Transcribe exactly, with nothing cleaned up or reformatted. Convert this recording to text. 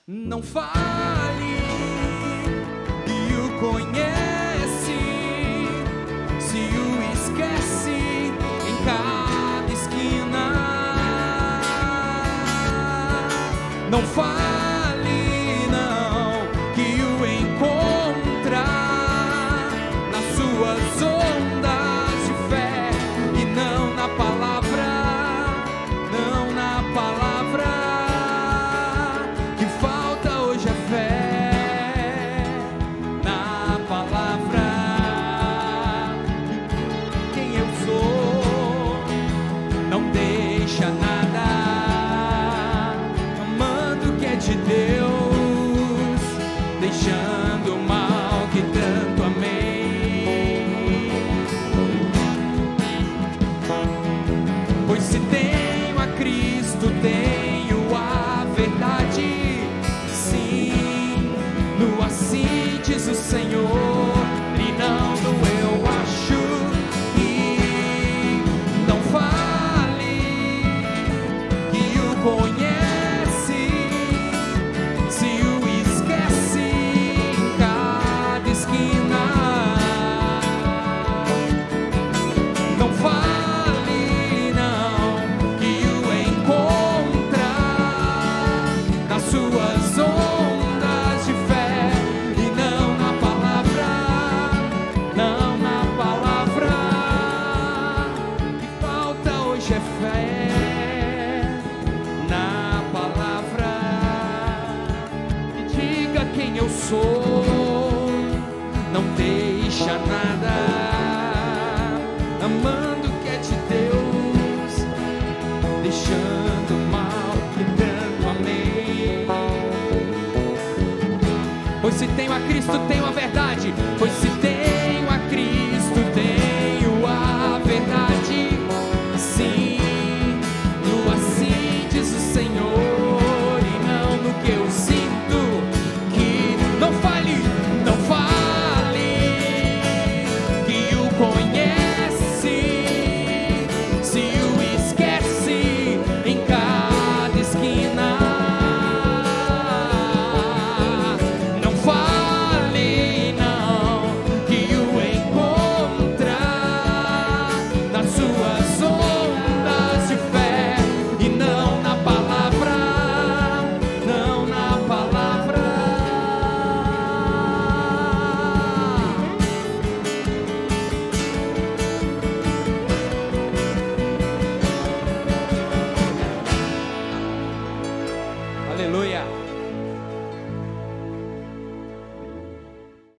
Não fale que o conhece, se o esquece em cada esquina. Não fale não que o encontra nas suas ondas de fé e não na palavra, não na palavra. Que falta hoje é fé na palavra. Quem eu sou não deixa nada, amando o que é de Deus, deixando o mal que tanto amei. Pois se tenho a Cristo, tenho a verdade. Sim, no assim diz o Senhor, e não no eu acho. E não fale que o conhece, se o esquece em cada esquina. Não fale não que o encontra nas suas ondas de fé e não na palavra, não na palavra. Que falta hoje é fé na palavra. E diga quem eu sou, não deixa nada, amando o que é de Deus, deixando o mal que tanto amei. Pois se tenho a Cristo, tenho a verdade. Pois se tenho a Cristo, tenho a verdade. Sim, no assim diz o Senhor, e não no que eu sinto. Que não fale, não fale que o conhece, se o esquece em cada esquina. Não fale não que o encontra nas suas ondas de fé e não na palavra, não na palavra. Aleluia.